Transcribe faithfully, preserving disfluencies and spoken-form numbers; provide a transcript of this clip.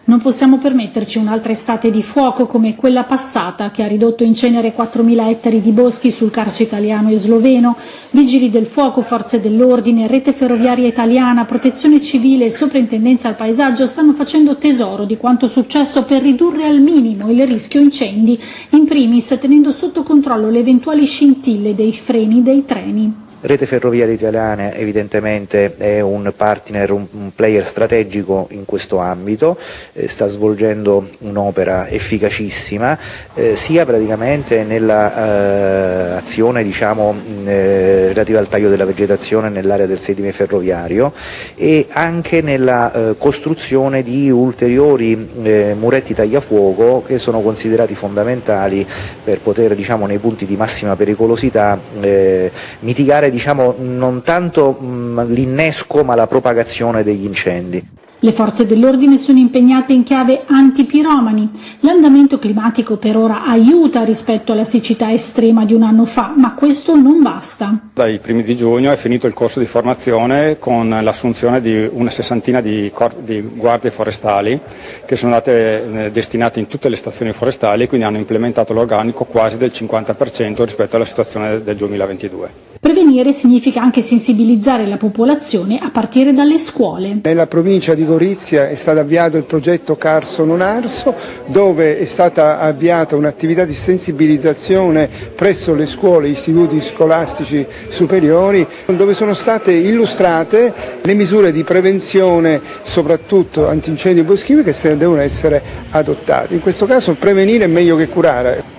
Non possiamo permetterci un'altra estate di fuoco come quella passata, che ha ridotto in cenere quattromila ettari di boschi sul Carso italiano e sloveno. Vigili del fuoco, forze dell'ordine, rete ferroviaria italiana, protezione civile e soprintendenza al paesaggio stanno facendo tesoro di quanto successo per ridurre al minimo il rischio incendi, in primis tenendo sotto controllo le eventuali scintille dei freni dei treni. Rete Ferroviaria Italiana evidentemente è un partner, un, un player strategico in questo ambito, eh, sta svolgendo un'opera efficacissima eh, sia praticamente nell'azione eh, diciamo, eh, relativa al taglio della vegetazione nell'area del sedime ferroviario e anche nella eh, costruzione di ulteriori eh, muretti tagliafuoco che sono considerati fondamentali per poter diciamo, nei punti di massima pericolosità eh, mitigare diciamo non tanto l'innesco ma la propagazione degli incendi. Le forze dell'ordine sono impegnate in chiave antipiromani. L'andamento climatico per ora aiuta rispetto alla siccità estrema di un anno fa, ma questo non basta. Dai primi di giugno è finito il corso di formazione con l'assunzione di una sessantina di, di guardie forestali che sono andate destinate in tutte le stazioni forestali e quindi hanno implementato l'organico quasi del cinquanta per cento rispetto alla situazione del duemilaventidue. Prevenire significa anche sensibilizzare la popolazione a partire dalle scuole. Nella provincia di Gorizia è stato avviato il progetto Carso non Arso, dove è stata avviata un'attività di sensibilizzazione presso le scuole e istituti scolastici superiori, dove sono state illustrate le misure di prevenzione, soprattutto antincendio boschivo, che devono essere adottate. In questo caso prevenire è meglio che curare.